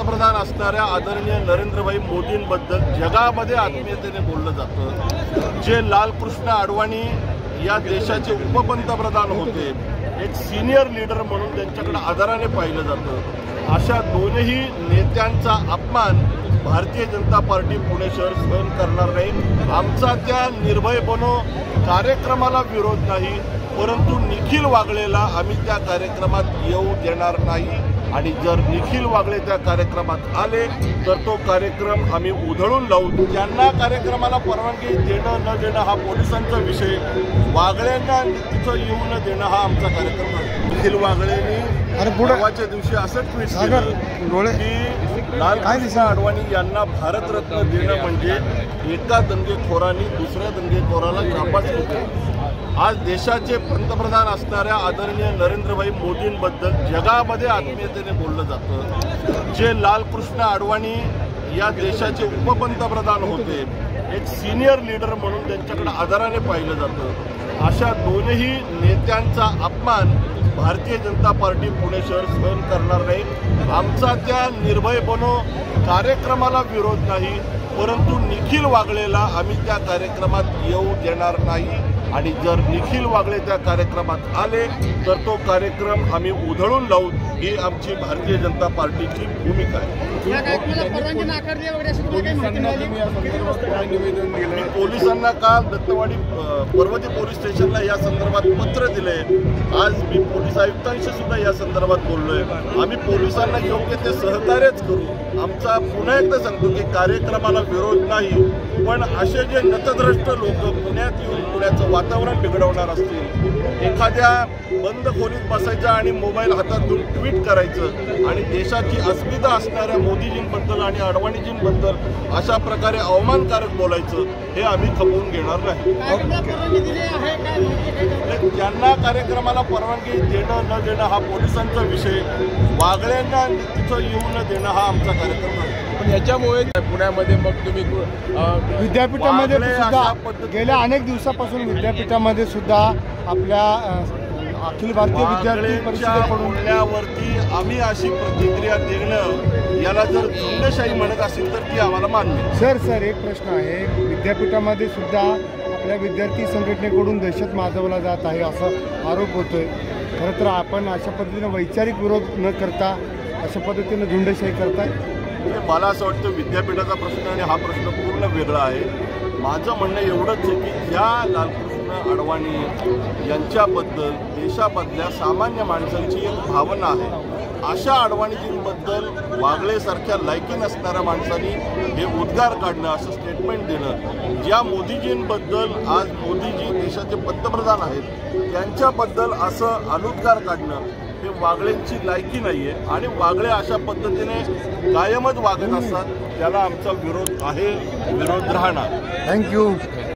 पंतप्रधान असणाऱ्या आदरणीय नरेंद्रभाई मोदींबद्दल जगामध्ये आत्मीयतेने बोललं जातं। जे लालकृष्ण अडवाणी या देशाचे उपपंतप्रधान होते, एक सीनियर लीडर म्हणून त्यांच्याकडे आदराने पाहिलं जातं। अशा दोनही नेत्यांचा अपमान भारतीय जनता पार्टी पुणे शहर सहन करणार नाही। आमचा त्या निर्भय बनो कार्यक्रमाला विरोध नाही, परंतु निखिल वागळेला आम्ही त्या कार्यक्रमात येऊ देणार नाही। आणि जर निखिल वागळे त्या कार्यक्रमात आले तर तो कार्यक्रम आम्ही उधळून लावू। ज्यांना कार्यक्रमाला परवानगी देणं न देणं हा पोलिसांचा विषय, वागळ्यांना तिथं येऊ न देणं हा आमचा कार्यक्रम आहे। निखिल वागळेंनी परवाच्या दिवशी असं ट्वीट केलं की लालकृष्ण अडवाणी यांना भारतरत्न देणं म्हणजे एका दंगेखोरांनी दुसऱ्या दंगेखोराला शाबासकी देणं। आज देशाचे पंतप्रधान असणाऱ्या आदरणीय नरेंद्रभाई मोदींबद्दल जगामध्ये आत्मीयतेने बोललं जातं। जे लालकृष्ण अडवाणी या देशाचे उपपंतप्रधान होते, एक सीनियर लीडर म्हणून त्यांच्याकडे आदराने पाहिलं जातं। अशा दोनही नेत्यांचा अपमान भारतीय जनता पार्टी पुणे शहर सहन करणार नाही। आमचा त्या निर्भय बनो कार्यक्रमाला विरोध नाही, परंतु निखिल वागळेला आम्ही त्या कार्यक्रमात येऊ देणार नाही। आणि जर निखिल वागळे त्या कार्यक्रमात आले तर तो कार्यक्रम आम्ही उधळून लावू, ही आमची भारतीय जनता पार्टीची भूमिका आहे। पोलिसांना काल दत्तवाडी पर्वती पोलीस स्टेशनला या संदर्भात पत्र दिले। आज मी पोलीस आयुक्तांशी सुद्धा या संदर्भात बोललोय। आम्ही पोलिसांना योग्य ते सहकार्यच करू। आमचा पुन्हा एकदा सांगतो की कार्यक्रमाला विरोध नाही, पण असे जे नतद्रष्ट लोक पुण्यात येऊन पुण्याचं वातावरण बिघडवणार असतील, एखाद्या बंद खोलीत बसायचं आणि मोबाईल हातात घेऊन ट्विट करायचं आणि देशाची अस्मिता असणाऱ्या मोदीजींबद्दल आणि अडवाणीजींबद्दल अशा प्रकारे अवमानकारक बोलायचं, हे आम्ही खपवून घेणार नाही। ज्यांना कार्यक्रमाला परवानगी देणं न देणं हा पोलिसांचा विषय, वागळ्यांना तिथं येऊ न देणं हा आमचा कार्यक्रम आहे। पण याच्यामुळे पुण्यामध्ये मग तुम्ही विद्यापीठामध्ये सुद्धा गेल्या अनेक दिवसापासून विद्यापीठामध्ये सुद्धा आपल्या अखिल भारतीय विद्यार्थी परिषदेकडून बोलण्यावरती आम्ही अशी प्रतिक्रिया देणं याला जर झुंडशाही म्हणत असेल तर ती आम्हाला मान्य। सर एक प्रश्न आहे, विद्यापीठामध्ये सुद्धा आपल्या विद्यार्थी संघटनेकडून दहशत माजवला जात आहे असा आरोप होतोय। खरं तर आपण अशा पद्धतीने वैचारिक विरोध न करता अशा पद्धतीने झुंडशाही करताय। मला असं वाटतं विद्यापीठाचा प्रश्न आणि हा प्रश्न पूर्ण वेगळा आहे। माझं म्हणणं एवढंच आहे की ज्या लालकृष्ण अडवाणी यांच्याबद्दल देशामधल्या सामान्य माणसांची एक भावना आहे, अशा अडवाणीजींबद्दल वागळेसारख्या लायकी नसणाऱ्या माणसांनी हे उद्गार काढणं, असं स्टेटमेंट देणं, ज्या मोदीजींबद्दल आज मोदीजी देशाचे पंतप्रधान आहेत त्यांच्याबद्दल असं अनुद्गार काढणं, हे वागळेंची लायकी नाही आहे। आणि वागळे अशा पद्धतीने कायमच वागत असतात, त्याला आमचा विरोध आहे, विरोध राहणार। थँक्यू।